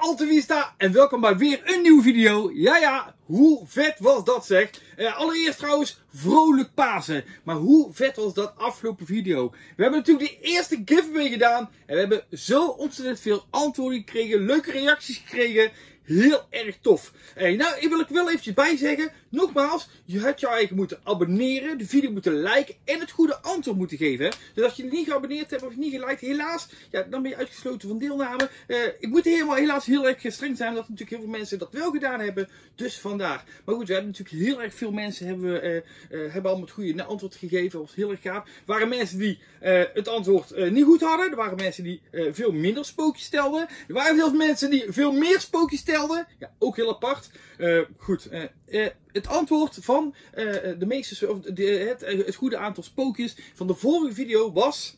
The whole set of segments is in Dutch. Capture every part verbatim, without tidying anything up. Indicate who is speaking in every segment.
Speaker 1: Alta Vista en welkom bij weer een nieuwe video. Ja ja, hoe vet was dat zeg. Uh, allereerst trouwens, vrolijk Pasen. Maar hoe vet was dat afgelopen video. We hebben natuurlijk de eerste giveaway gedaan. En we hebben zo ontzettend veel antwoorden gekregen, leuke reacties gekregen. Heel erg tof. Hey, nou, ik wil ik wel eventjes bij zeggen. Nogmaals, je had jou eigenlijk moeten abonneren, de video moeten liken en het goede antwoord moeten geven. Dus als je niet geabonneerd hebt of niet geliked, helaas, ja, dan ben je uitgesloten van deelname. Uh, ik moet helemaal helaas heel erg streng zijn, omdat natuurlijk heel veel mensen dat wel gedaan hebben. Dus vandaar. Maar goed, we hebben natuurlijk heel erg veel mensen hebben, uh, uh, hebben allemaal het goede antwoord gegeven. Dat was heel erg gaaf. Er waren mensen die uh, het antwoord uh, niet goed hadden. Er waren mensen die uh, veel minder spookjes stelden. Er waren veel mensen die veel meer spookjes stelden. Ja, ook heel apart. Uh, goed, uh, uh, het antwoord van uh, de meeste, of de, het, het goede aantal spookjes van de vorige video was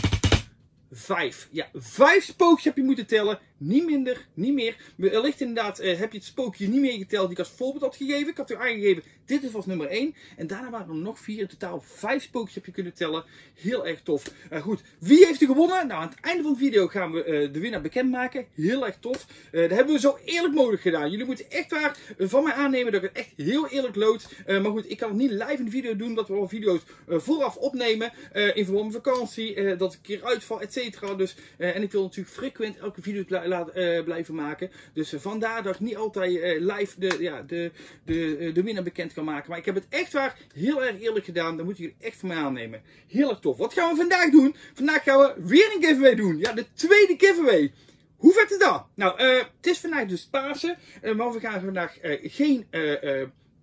Speaker 1: vijf. Ja, vijf spookjes heb je moeten tellen. Niet minder, niet meer. Wellicht inderdaad uh, heb je het spookje niet meer geteld die ik als voorbeeld had gegeven. Ik had u aangegeven, dit was nummer één. En daarna waren er nog vier. In totaal vijf spookjes heb je kunnen tellen. Heel erg tof. Uh, goed, wie heeft er gewonnen? Nou, aan het einde van de video gaan we uh, de winnaar bekendmaken. Heel erg tof. Uh, dat hebben we zo eerlijk mogelijk gedaan. Jullie moeten echt waar uh, van mij aannemen dat ik het echt heel eerlijk lood. Uh, maar goed, ik kan het niet live in de video doen. Dat we al video's uh, vooraf opnemen. Uh, in verband met vakantie. Uh, dat ik een keer uitval, et cetera. Dus, uh, en ik wil natuurlijk frequent elke video laten uh, blijven maken. Dus uh, vandaar dat ik niet altijd uh, live de, ja, de, de, de winnaar bekend kan maken. Maar ik heb het echt waar heel erg eerlijk gedaan. Dat moeten jullie echt van mij aannemen. Heel erg tof. Wat gaan we vandaag doen? Vandaag gaan we weer een giveaway doen. Ja, de tweede giveaway. Hoe vet is dat? Nou, uh, het is vandaag dus Pasen. Uh, maar we gaan vandaag uh, geen uh, uh,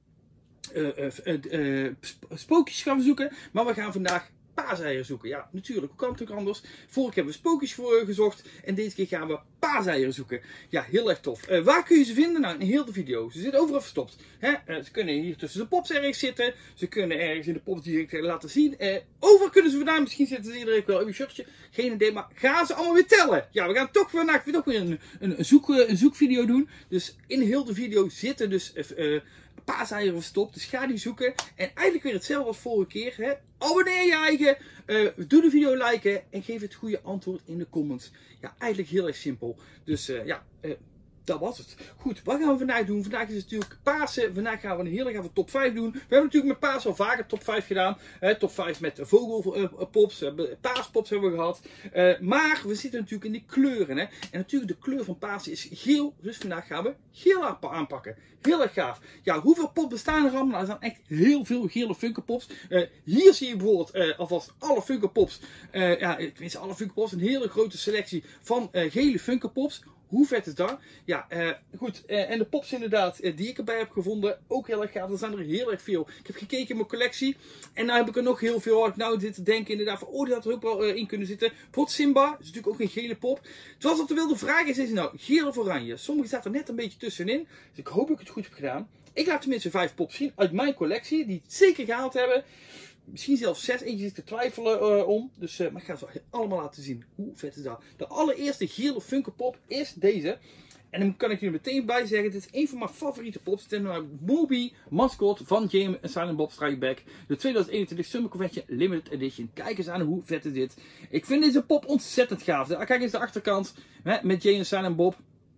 Speaker 1: uh, uh, uh, spookjes gaan zoeken. Maar we gaan vandaag paaseieren zoeken. Ja, natuurlijk. Hoe kan het ook anders? Vorige keer hebben we spookjes voor gezocht. En deze keer gaan we paaseieren zoeken. Ja, heel erg tof. Uh, waar kun je ze vinden? Nou, in heel de video. Ze zitten overal verstopt. Hè? Uh, ze kunnen hier tussen de pops ergens zitten. Ze kunnen ergens in de pops die ik laten zien. Uh, overal kunnen ze vandaan. Misschien zitten ze iedereen wel in een shirtje. Geen idee. Maar gaan ze allemaal weer tellen? Ja, we gaan toch vandaag weer, toch weer een, een, een, zoek, een zoekvideo doen. Dus in heel de video zitten dus Uh, paaseieren verstopt, dus ga die zoeken. En eigenlijk weer hetzelfde als vorige keer. Hè? Abonneer je eigen, uh, doe de video liken en geef het goede antwoord in de comments. Ja, eigenlijk heel erg simpel. Dus uh, ja, uh, dat was het. Goed, wat gaan we vandaag doen? Vandaag is het natuurlijk Pasen. Vandaag gaan we een hele gave top vijf doen. We hebben natuurlijk met Pasen al vaker top vijf gedaan. Hè, top vijf met vogelpops, uh, paaspops hebben we gehad. Uh, maar we zitten natuurlijk in die kleuren. Hè? En natuurlijk de kleur van Pasen is geel. Dus vandaag gaan we geel aanpakken. Heel erg gaaf. Ja, hoeveel pop bestaan er allemaal? Nou, er zijn echt heel veel gele Funko Pops. Uh, hier zie je bijvoorbeeld uh, alvast alle Funko Pops. Uh, ja, tenminste alle Funko Pops. Een hele grote selectie van uh, gele Funko Pops. Hoe vet is dat? Ja, uh, goed. Uh, en de pops inderdaad uh, die ik erbij heb gevonden, ook heel erg gaaf. Er zijn er heel erg veel. Ik heb gekeken in mijn collectie. En nou heb ik er nog heel veel. Ik nou zit te denken inderdaad van, oh, die had er ook wel uh, in kunnen zitten. Bijvoorbeeld Simba. Dat is natuurlijk ook een gele pop. Zoals op de wilde vraag is, is nou geel of oranje? Sommige zaten er net een beetje tussenin. Dus ik hoop dat ik het goed heb gedaan. Ik laat tenminste vijf pops zien uit mijn collectie. Die het zeker gehaald hebben. Misschien zelfs zes, eentje zit te twijfelen uh, om. Dus, uh, maar ik ga ze allemaal laten zien. Hoe vet is dat? De allereerste gele Funko Pop is deze. En dan kan ik jullie meteen bij zeggen, dit is een van mijn favoriete pops. Het is mijn Moby Mascot van Jay en Silent Bob Strike Back. De tweeduizend eenentwintig Summer Convention Limited Edition. Kijk eens aan hoe vet is dit. Ik vind deze pop ontzettend gaaf. Kijk eens de achterkant hè, met Jay en Silent Bob.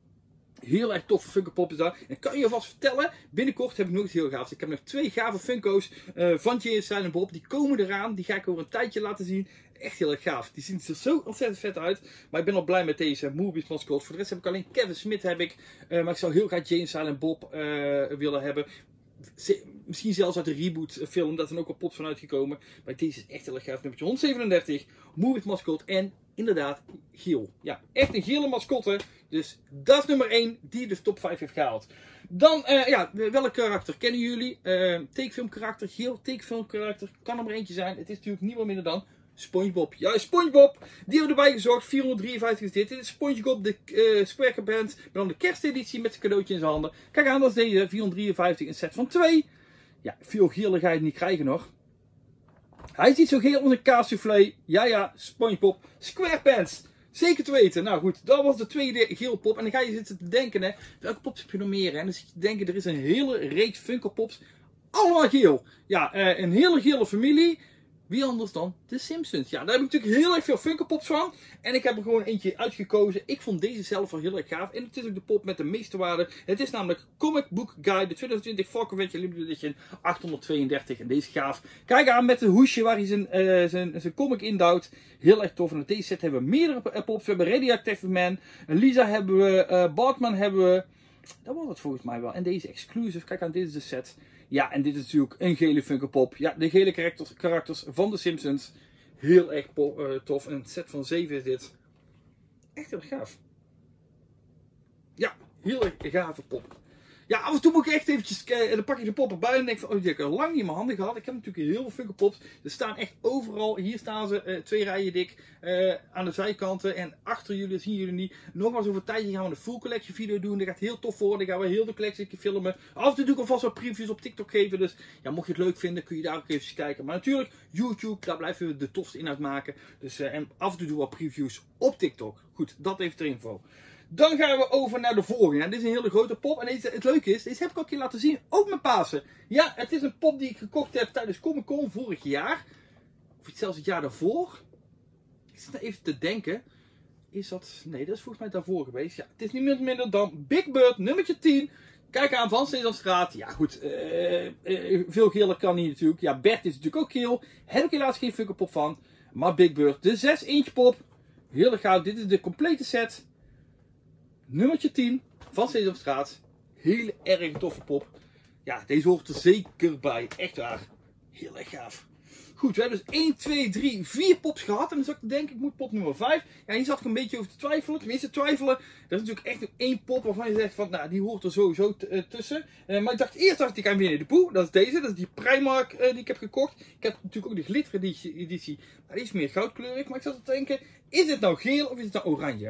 Speaker 1: Heel erg toffe Funko Pop is dat. En ik kan je alvast vertellen, binnenkort heb ik nog iets heel gaafs. Ik heb nog twee gave Funko's uh, van Jay en Silent Bob. Die komen eraan. Die ga ik over een tijdje laten zien. Echt heel erg gaaf. Die zien er zo ontzettend vet uit. Maar ik ben al blij met deze Movies Mascot. Voor de rest heb ik alleen Kevin Smith heb ik. Uh, maar ik zou heel graag Jay en Silent Bob uh, willen hebben. Misschien zelfs uit de reboot film. Daar zijn ook al pops van uitgekomen. Maar deze is echt heel erg gaaf. Nummer honderdzevenendertig. Movies Mascot. En inderdaad geel. Ja, echt een gele mascotte. Dus dat is nummer één die de top vijf heeft gehaald. Dan, uh, ja, welk karakter kennen jullie? Uh, tekenfilm karakter, geel tekenfilm karakter. Kan er maar eentje zijn. Het is natuurlijk niemand minder dan SpongeBob. Ja, SpongeBob. Die hebben we erbij gezocht. vierhonderddrieënvijftig is dit. Dit is SpongeBob, de uh, Square Band. Maar dan de kersteditie met zijn cadeautje in zijn handen. Kijk aan, dat is deze. vierhonderddrieënvijftig, een set van twee. Ja, veel geler ga je het niet krijgen nog. Hij is niet zo geel als een kaassoufflé. Ja, ja, SpongeBob SquarePants. Zeker te weten. Nou goed, dat was de tweede gele pop. En dan ga je zitten te denken, hè, welke pops heb je nog meer? Hè? En dan zit je te denken, er is een hele reeks Funko Pops. Allemaal geel. Ja, uh, een hele gele familie. Wie anders dan de Simpsons. Ja, daar heb ik natuurlijk heel erg veel Funko Pops van. En ik heb er gewoon eentje uitgekozen. Ik vond deze zelf wel heel erg gaaf. En het is ook de pop met de meeste waarde. Het is namelijk Comic Book Guy, de twintig twintig Fall Convention Limited Edition achthonderdtweeëndertig. En deze gaaf. Kijk aan met een hoesje waar hij zijn, uh, zijn, zijn comic indouwt. Heel erg tof. En op deze set hebben we meerdere pops. We hebben Radioactive Man. Lisa hebben we. Uh, Batman hebben we. Dat was het volgens mij wel. En deze exclusive. Kijk aan, dit is de set. Ja, en dit is natuurlijk een gele Funko Pop. Ja, de gele karakters, karakters van de Simpsons. Heel erg pop, uh, tof. En een set van zeven is dit. Echt heel gaaf. Ja, heel erg gave pop. Ja, af en toe moet ik echt eventjes, uh, dan pak ik de pop erbij en denk van, oh, die heb ik al lang niet in mijn handen gehad. Ik heb natuurlijk heel veel Funko Pops. Er staan echt overal, hier staan ze, uh, twee rijen dik, uh, aan de zijkanten. En achter jullie, zien jullie niet. Nogmaals, over een tijdje gaan we een full collection video doen. Dat gaat heel tof worden. Dan gaan we heel de collectie filmen. Af en toe doe ik alvast wat previews op TikTok geven. Dus ja, mocht je het leuk vinden, kun je daar ook even kijken. Maar natuurlijk, YouTube, daar blijven we de tofste inhoud maken. Dus, uh, en af en toe doen we wat previews op TikTok. Goed, dat even ter info. Dan gaan we over naar de volgende. En dit is een hele grote pop. En deze, het leuke is, deze heb ik ook een keer laten zien. Ook met Pasen. Ja, het is een pop die ik gekocht heb tijdens Comic Con vorig jaar. Of zelfs het jaar daarvoor. Ik zit nou even te denken. Is dat... Nee, dat is volgens mij daarvoor geweest. Ja, het is niet minder, minder dan Big Bird, nummertje tien. Kijk aan, van Sesamstraat. Ja goed, uh, uh, veel geler kan niet natuurlijk. Ja, Bert is natuurlijk ook geel. Heb ik helaas geen Funko Pop van. Maar Big Bird, de zes inch pop. Heel erg gaaf. Dit is de complete set. Nummertje tien van Sesamstraat. Heel erg toffe pop. Ja, deze hoort er zeker bij. Echt waar. Heel erg gaaf. Goed, we hebben dus één, twee, drie, vier pops gehad. En dan zat ik te denken, ik moet pop nummer vijf. Ja, hier zat ik een beetje over te twijfelen. Tenminste, twijfelen. Dat is natuurlijk echt nog één pop waarvan je zegt van, nou, die hoort er sowieso tussen. Uh, maar ik dacht eerst dacht ik aan Winnie de Pooh. Dat is deze. Dat is die Primark uh, die ik heb gekocht. Ik heb natuurlijk ook de glitter editie. Maar die is meer goudkleurig. Maar ik zat te denken, is het nou geel of is het nou oranje?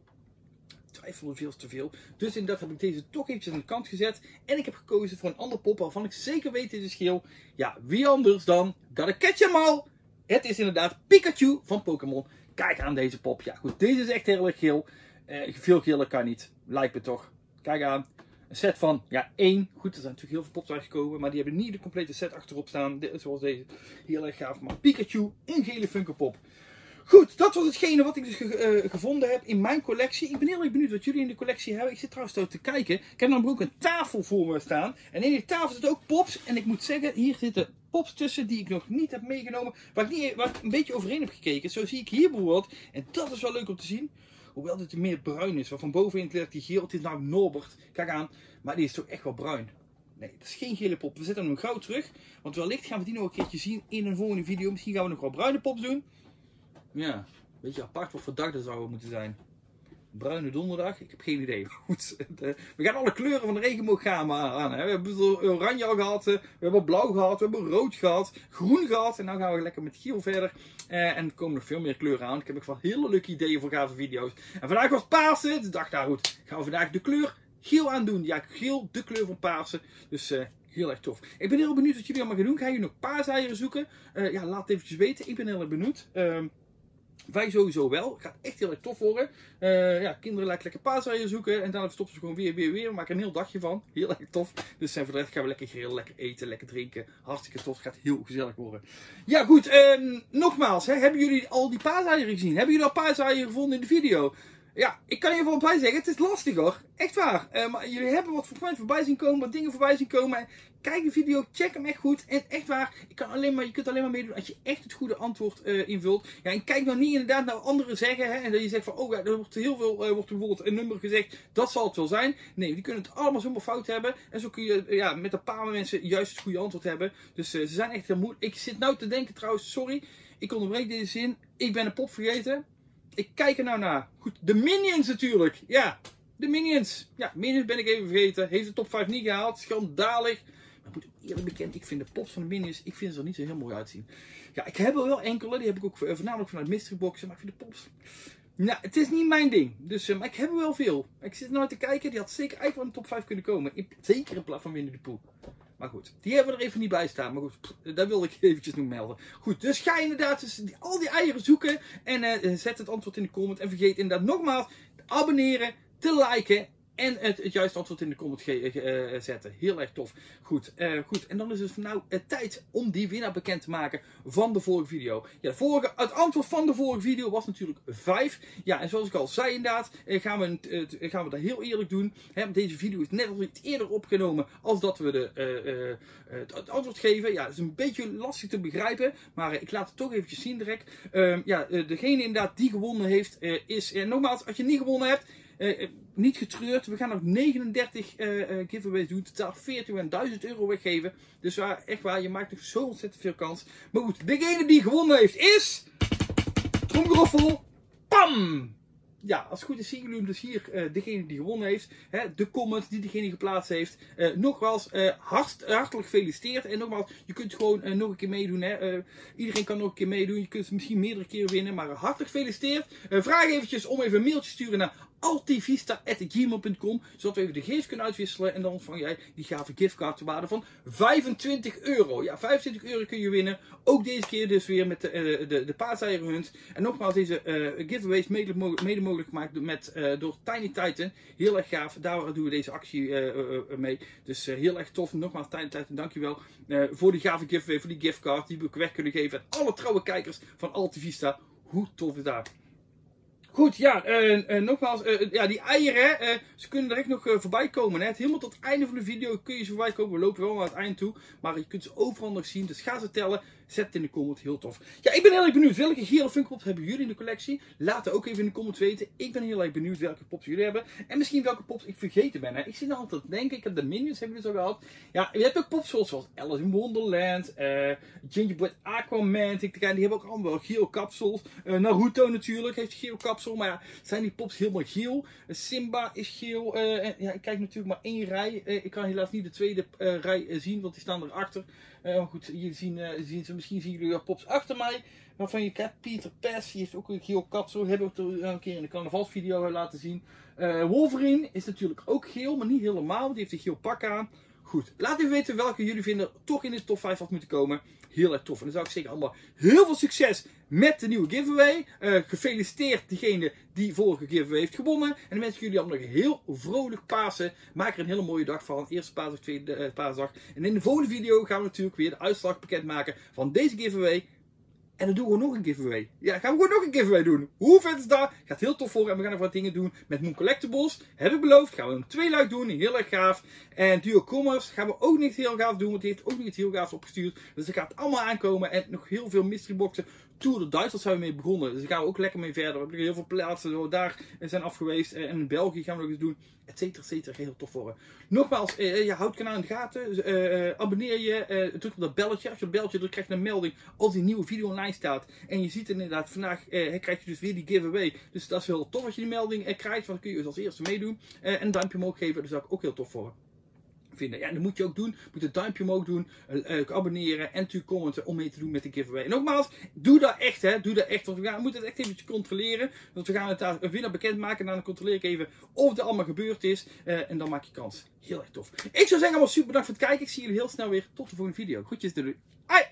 Speaker 1: Twijfelde veel te veel. Dus inderdaad heb ik deze toch eventjes aan de kant gezet. En ik heb gekozen voor een ander pop waarvan ik zeker weet dit is geel. Ja, wie anders dan Gotta Catch 'em All. Het is inderdaad Pikachu van Pokémon. Kijk aan deze pop. Ja goed, deze is echt heel erg geel. Uh, veel geler kan niet. Lijkt me toch. Kijk aan. Een set van, ja, één. Goed, er zijn natuurlijk heel veel pops uitgekomen. Maar die hebben niet de complete set achterop staan. Zoals deze. Heel erg gaaf. Maar Pikachu, een gele Funko Pop. Goed, dat was hetgene wat ik dus ge uh, gevonden heb in mijn collectie. Ik ben heel erg benieuwd wat jullie in de collectie hebben. Ik zit trouwens zo te kijken. Ik heb namelijk ook een tafel voor me staan. En in die tafel zitten ook pops. En ik moet zeggen, hier zitten pops tussen die ik nog niet heb meegenomen. Waar ik, niet, waar ik een beetje overheen heb gekeken. Zo zie ik hier bijvoorbeeld. En dat is wel leuk om te zien. Hoewel dit meer bruin is. Van bovenin ligt die geel. Het is namelijk Norbert. Kijk aan. Maar die is toch echt wel bruin. Nee, dat is geen gele pop. We zetten hem gauw terug. Want wellicht gaan we die nog een keertje zien in een volgende video. Misschien gaan we nog wel bruine pops doen. Ja, een beetje apart wat voor dag dat zou moeten zijn. Bruine donderdag? Ik heb geen idee. Goed, we gaan alle kleuren van de regenbooggamma aan. Hè. We hebben oranje al gehad, we hebben blauw gehad, we hebben rood gehad, groen gehad. En nu gaan we lekker met geel verder. Uh, en er komen nog veel meer kleuren aan. Ik heb nog wel hele leuke ideeën voor gave video's. En vandaag was Pasen, dus dacht nou goed, gaan we vandaag de kleur geel aandoen. Ja, geel, de kleur van Pasen. Dus... Uh, heel erg tof. Ik ben heel benieuwd wat jullie allemaal gaan doen. Gaan jullie nog paaseieren zoeken? Uh, ja, laat het eventjes weten. Ik ben heel erg benieuwd. Uh, Wij sowieso wel. Het gaat echt heel erg tof worden. Uh, ja, kinderen lekker lekker paaseieren zoeken. En dan stoppen ze gewoon weer, weer, weer. We maken een heel dagje van. Heel erg tof. Dus uh, voor de rest gaan we lekker grillen, lekker eten, lekker drinken. Hartstikke tof. Het gaat heel gezellig worden. Ja, goed. Uh, nogmaals. Hè, hebben jullie al die paaseieren gezien? Hebben jullie al paaseieren gevonden in de video? Ja, ik kan je wel bij zeggen, het is lastig hoor. Echt waar. Uh, maar jullie hebben wat voor voorbij zien komen, wat dingen voorbij zien komen. Kijk de video, check hem echt goed. En echt waar, ik kan alleen maar, je kunt alleen maar meedoen als je echt het goede antwoord uh, invult. Ja, en kijk nou niet inderdaad naar anderen zeggen. Hè, en dat je zegt van, oh ja, er wordt heel veel, uh, wordt bijvoorbeeld een nummer gezegd. Dat zal het wel zijn. Nee, die kunnen het allemaal zomaar fout hebben. En zo kun je uh, ja, met een paar mensen juist het goede antwoord hebben. Dus uh, ze zijn echt heel moeilijk. Ik zit nou te denken trouwens, sorry. Ik onderbreek deze zin. Ik ben een pop vergeten. Ik kijk er nou naar. Goed, de Minions natuurlijk. Ja, de Minions. Ja, Minions ben ik even vergeten. Heeft de top vijf niet gehaald. Schandalig. Maar ik moet ook eerlijk bekend, ik vind de pops van de Minions, ik vind ze er niet zo heel mooi uitzien. Ja, ik heb er wel enkele. Die heb ik ook voornamelijk vanuit mystery boxen. Maar ik vind de pops... Nou, het is niet mijn ding. Dus, uh, maar ik heb er wel veel. Ik zit nou te kijken. Die had zeker eigenlijk wel in de top vijf kunnen komen. In, zeker in plaats van Winnie de Pooh. Maar goed, die hebben we er even niet bij staan. Maar goed, pff, dat wilde ik eventjes nog melden. Goed, dus ga inderdaad dus die, al die eieren zoeken. En uh, zet het antwoord in de comment. En vergeet inderdaad nogmaals te abonneren, te liken En het, het juiste antwoord in de comment uh, zetten. Heel erg tof. Goed, uh, goed. En dan is het nou uh, tijd om die winnaar bekend te maken van de vorige video. Ja, de vorige, het antwoord van de vorige video was natuurlijk vijf. Ja, en zoals ik al zei inderdaad, uh, gaan, we, uh, gaan we dat heel eerlijk doen. Hè, deze video is net al iets eerder opgenomen als dat we de, uh, uh, het, het antwoord geven. Ja, het is een beetje lastig te begrijpen, maar uh, ik laat het toch eventjes zien direct. Uh, ja, uh, degene inderdaad die gewonnen heeft uh, is, uh, nogmaals, als je niet gewonnen hebt, Uh, niet getreurd, we gaan nog negenendertig uh, uh, giveaways doen, totaal veertig en duizend euro weggeven. Dus uh, echt waar, je maakt nog zo ontzettend veel kans. Maar goed, degene die gewonnen heeft is... Tromgeroffel, pam! Ja, als het goed is zien jullie hem dus hier, uh, degene die gewonnen heeft, hè, de comment die degene geplaatst heeft. Uh, nogmaals, uh, hart, hartelijk gefeliciteerd. En nogmaals, je kunt gewoon uh, nog een keer meedoen. Hè. Uh, iedereen kan nog een keer meedoen. Je kunt het misschien meerdere keren winnen, maar uh, hartelijk gefeliciteerd. Uh, vraag eventjes om even een mailtje te sturen naar altivista at gmail punt com, zodat we even de gegevens kunnen uitwisselen. En dan ontvang jij die gave giftcard ter waarde van vijfentwintig euro. Ja, vijfentwintig euro kun je winnen. Ook deze keer dus weer met de, uh, de, de paaseieren-hunt. En nogmaals, deze uh, giveaways mede, mede mogelijk gemaakt met, uh, door Tiny Titan. Heel erg gaaf. Daar doen we deze actie uh, uh, uh, mee. Dus uh, heel erg tof. Nogmaals, Tiny Titan, dankjewel uh, voor die gave giveaway, voor die giftcard die we weg kunnen geven aan alle trouwe kijkers van Altivista. Hoe tof is dat? Goed, ja, uh, uh, nogmaals, uh, ja, die eieren, uh, ze kunnen direct nog uh, voorbij komen. Hè. Helemaal tot het einde van de video kun je ze voorbij komen. We lopen wel naar het eind toe, maar je kunt ze overal nog zien. Dus ga ze tellen, zet het in de comment, heel tof. Ja, ik ben heel erg benieuwd, welke Gero Funko Pops hebben jullie in de collectie? Laat het ook even in de comments weten. Ik ben heel erg benieuwd welke pops jullie hebben. En misschien welke pops ik vergeten ben. Hè. Ik zit nou altijd te denken, ik heb de Minions, hebben jullie dus al gehad. Ja, je hebt ook pops zoals, zoals Alice in Wonderland, uh, Gingerbread Aquaman, die hebben ook allemaal wel Geo kapsels. Uh, Naruto natuurlijk heeft Geo kapsel, maar ja, zijn die pops helemaal geel? Uh, Simba is geel. Uh, ja, ik kijk natuurlijk maar één rij. Uh, ik kan helaas niet de tweede uh, rij uh, zien, want die staan erachter. Uh, maar goed, hier zien, uh, zien ze, misschien zien jullie wel pops achter mij. Waarvan je kent, Peter Pes, die heeft ook een geel kapsel. Hebben we het een keer in de carnavalsvideo laten zien. Uh, Wolverine is natuurlijk ook geel, maar niet helemaal. Die heeft een geel pak aan. Goed, laat even weten welke jullie vinden toch in de top vijf had moeten komen. Heel erg tof. En dan zou ik zeggen allemaal heel veel succes met de nieuwe giveaway. Uh, gefeliciteerd diegene die vorige giveaway heeft gewonnen. En dan wens ik jullie allemaal nog een heel vrolijk Pasen. Maak er een hele mooie dag van. Eerste paasdag, tweede uh, paasdag. En in de volgende video gaan we natuurlijk weer de uitslag bekendmaken van deze giveaway. En dan doen we nog een giveaway. Ja, gaan we gewoon nog een giveaway doen. Hoe vet is dat? Gaat heel tof voor. En we gaan nog wat dingen doen met Moon Collectibles. Heb ik beloofd. Gaan we een twee luik doen. Heel erg gaaf. En Duo Commerce gaan we ook niet heel gaaf doen. Want die heeft ook niet heel gaaf opgestuurd. Dus dat gaat allemaal aankomen. En nog heel veel mystery boxen. Tour de Duitsland zijn we mee begonnen. Dus daar gaan we ook lekker mee verder. We hebben heel veel plaatsen waar daar zijn afgeweest. En in België gaan we nog eens doen. Etcetera, etcetera. Heel tof voor. Nogmaals, eh, je houdt het kanaal in de gaten. Dus, uh, abonneer je. Uh, druk op dat belletje. Als je op het belletje drukt, krijg je een melding als die nieuwe video online staat. En je ziet inderdaad, vandaag uh, krijg je dus weer die giveaway. Dus dat is heel tof als je die melding uh, krijgt. Want dan kun je dus als eerste meedoen. Uh, en een duimpje omhoog geven. Dus dat is ook heel tof voor. Vinden. Ja, dat moet je ook doen. Je moet een duimpje omhoog doen, uh, abonneren en natuurlijk commenten om mee te doen met de giveaway. En nogmaals, doe dat echt, hè. Doe dat echt, want we, gaan, we moeten het echt even controleren. Want we gaan het daar een winnaar bekendmaken en dan controleer ik even of het allemaal gebeurd is. Uh, en dan maak je kans. Heel erg tof. Ik zou zeggen, allemaal super bedankt voor het kijken. Ik zie jullie heel snel weer. Tot de volgende video. Groetjes, doei. Ai!